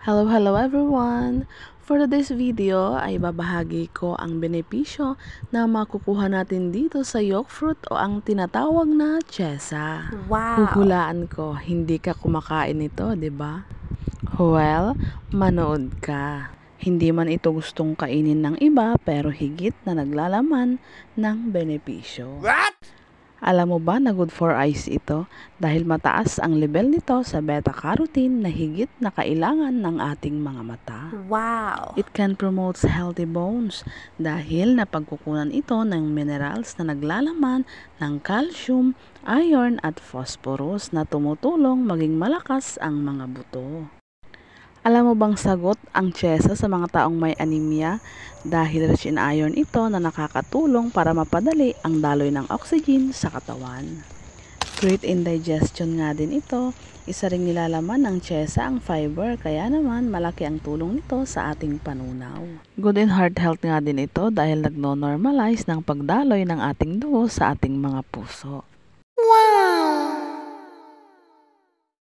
Hello everyone! For today's video ay babahagi ko ang benepisyo na makukuha natin dito sa yolk fruit o ang tinatawag na chesa. Wow! Huhulaan ko, hindi ka kumakain nito, 'di ba? Well, manood ka. Hindi man ito gustong kainin ng iba pero higit na naglalaman ng benepisyo. What? Alam mo ba na good for eyes ito dahil mataas ang level nito sa beta-carotene na higit na kailangan ng ating mga mata. Wow! It can promote healthy bones dahil napagkukunan ito ng minerals na naglalaman ng calcium, iron at phosphorus na tumutulong maging malakas ang mga buto. Alam mo bang sagot ang chesa sa mga taong may anemia dahil rich in iron ito na nakakatulong para mapadali ang daloy ng oxygen sa katawan. Great in digestion nga din ito. Isa ring nilalaman ng chesa ang fiber kaya naman malaki ang tulong nito sa ating panunaw. Good in heart health nga din ito dahil nagno-normalize ng pagdaloy ng ating dugo sa ating mga puso.